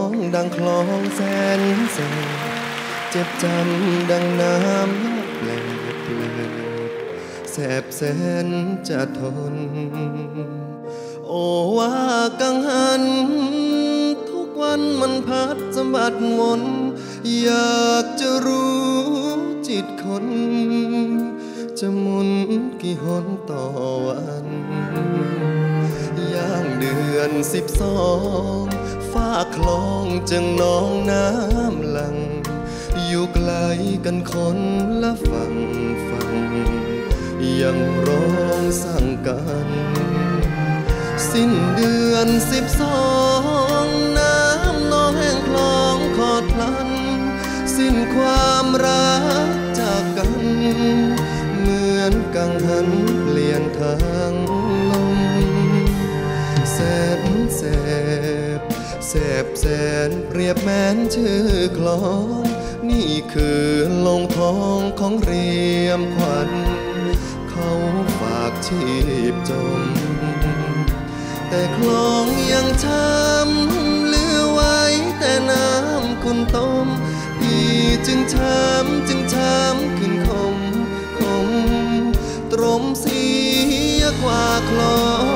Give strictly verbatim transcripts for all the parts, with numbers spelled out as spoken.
องดังคลองแสนแสบเจ็บจำดังน้ำแปลกแปลกแสบแสนจะทนโอ้ว่ากังหันทุกวันมันพัดสะบัดวนอยากจะรู้จิตคนจะหมุนกี่หนต่อวันย่างเดือนสิบสองฟ้าคลองจึงน้องน้ำหลังอยู่ไกลกันคนละฝั่งฝั่งยังร้องสั่งกันสิ้นเดือนสิบสองน้ำนองแห้งคลองขอดพลันสิ้นความรักจากกันเหมือนกังหันเปลี่ยนทางลมแสนแสบแสบแสนเปรียบแม้นชื่อคลองนี่คือลงทองของเรียมขวัญเขาฝากชีพจมแต่คลองยังช้ำเหลือไว้แต่น้ำคุณต้มพี่จึงช้ำจึงช้ำขึ้นคมคมตรมเสียกว่าคล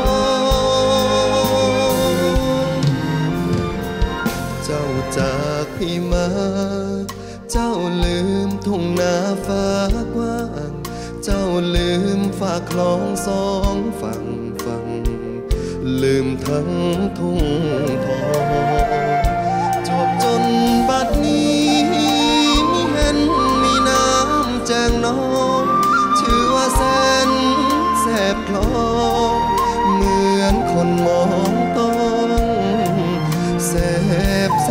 องเจ้าจากพี่มาเจ้าลืมทุ่งนาฟ้ากว้างเจ้าลืมฝากคลองสองฝั่งฝั่งลืมทั้งทุ่งทองจบจนบัดนี้มิเห็นมีน้ำแจ้งน้องชื่อว่าแสนแสบคลองเหมือนคนมองต้องแสบแส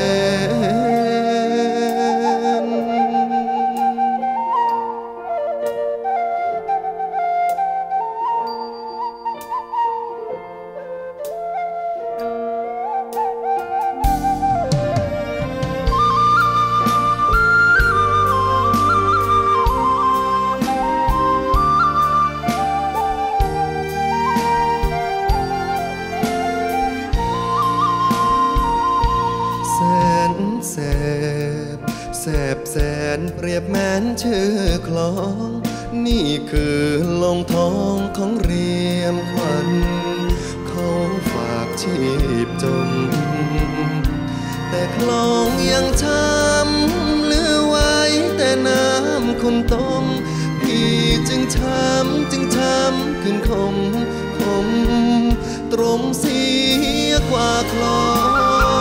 แสบแสนเปรียบแม้นชื่อคลองนี่คือลงทองของเรียมขวัญเขาฝากชีพจมแต่คลองยังช้ำเหลือไว้แต่น้ำคุณต้มพี่จึงช้ำจึงช้ำขึ้นคมคมตรมเสียกว่าคลอง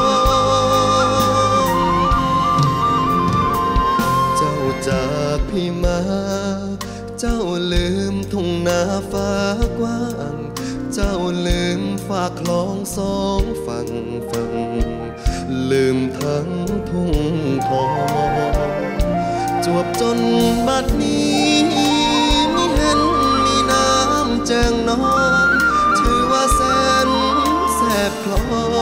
จากพี่มาเจ้าลืมทุ่งนาฟ้ากว้างเจ้าลืมฝากคลองสองฝั่งฝั่งลืมทั้งทุ่งทองจวบจนบัดนี้มิเห็นมีน้ำแจ้งน้องชื่อว่าแสนแสบคลอง